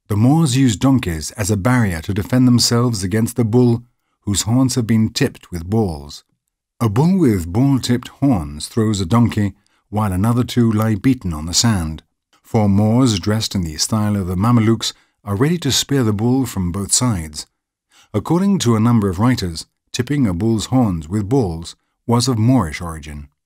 The Moors used donkeys as a barrier to defend themselves against the bull whose horns have been tipped with balls. A bull with ball-tipped horns throws a donkey, while another two lie beaten on the sand. 4 Moors dressed in the style of the Mamelukes are ready to spear the bull from both sides. According to a number of writers, tipping a bull's horns with balls was of Moorish origin.